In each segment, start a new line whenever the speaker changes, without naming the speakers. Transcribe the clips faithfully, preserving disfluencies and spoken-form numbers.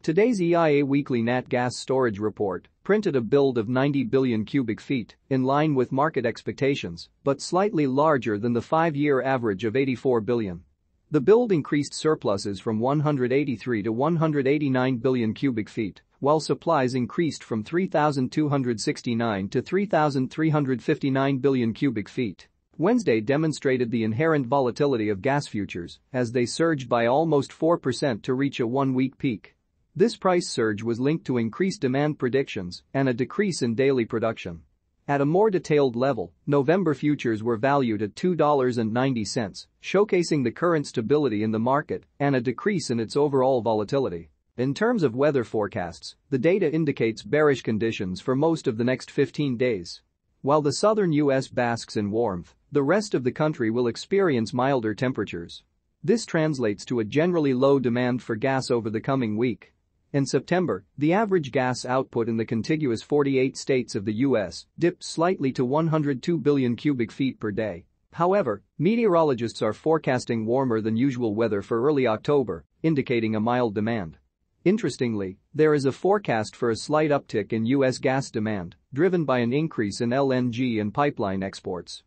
Today's E I A weekly nat gas storage report printed a build of ninety billion cubic feet, in line with market expectations, but slightly larger than the five-year average of eighty-four billion. The build increased surpluses from one hundred eighty-three to one hundred eighty-nine billion cubic feet, while supplies increased from three thousand two hundred sixty-nine to three thousand three hundred fifty-nine billion cubic feet. Wednesday demonstrated the inherent volatility of gas futures as they surged by almost four percent to reach a one-week peak. This price surge was linked to increased demand predictions and a decrease in daily production. At a more detailed level, November futures were valued at two dollars and ninety cents, showcasing the current stability in the market and a decrease in its overall volatility. In terms of weather forecasts, the data indicates bearish conditions for most of the next fifteen days. While the southern U S basks in warmth, the rest of the country will experience milder temperatures. This translates to a generally low demand for gas over the coming week. In September, the average gas output in the contiguous forty-eight states of the U S dipped slightly to one hundred two billion cubic feet per day. However, meteorologists are forecasting warmer than usual weather for early October, indicating a mild demand. Interestingly, there is a forecast for a slight uptick in U S gas demand, driven by an increase in L N G and pipeline exports.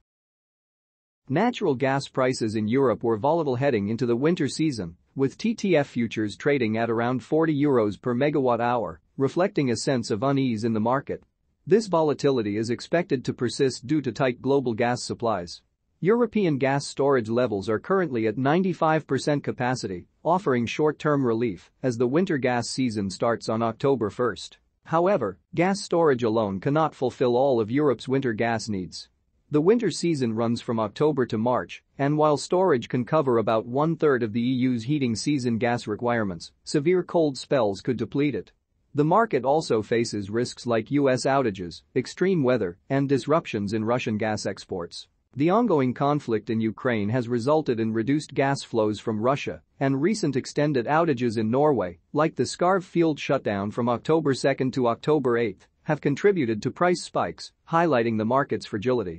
Natural gas prices in Europe were volatile heading into the winter season, with T T F futures trading at around forty euros per megawatt hour, reflecting a sense of unease in the market. This volatility is expected to persist due to tight global gas supplies. European gas storage levels are currently at ninety-five percent capacity, offering short-term relief as the winter gas season starts on October first. However, gas storage alone cannot fulfill all of Europe's winter gas needs. The winter season runs from October to March, and while storage can cover about one-third of the E U's heating season gas requirements, severe cold spells could deplete it. The market also faces risks like U S outages, extreme weather, and disruptions in Russian gas exports. The ongoing conflict in Ukraine has resulted in reduced gas flows from Russia, and recent extended outages in Norway, like the Skarv field shutdown from October second to October eighth, have contributed to price spikes, highlighting the market's fragility.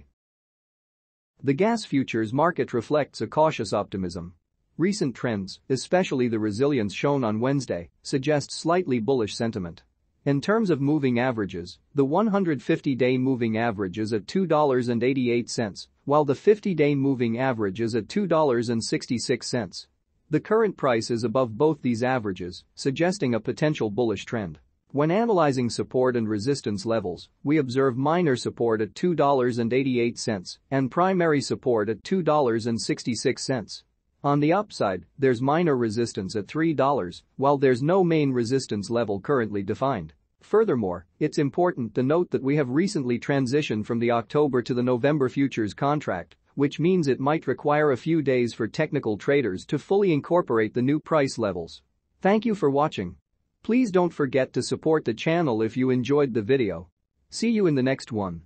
The gas futures market reflects a cautious optimism. Recent trends, especially the resilience shown on Wednesday, suggest slightly bullish sentiment. In terms of moving averages, the one hundred fifty-day moving average is at two dollars and eighty-eight cents, while the fifty-day moving average is at two dollars and sixty-six cents. The current price is above both these averages, suggesting a potential bullish trend. When analyzing support and resistance levels, we observe minor support at two dollars and eighty-eight cents and primary support at two dollars and sixty-six cents. On the upside, there's minor resistance at three dollars, while there's no main resistance level currently defined. Furthermore, it's important to note that we have recently transitioned from the October to the November futures contract, which means it might require a few days for technical traders to fully incorporate the new price levels. Thank you for watching. Please don't forget to support the channel if you enjoyed the video. See you in the next one.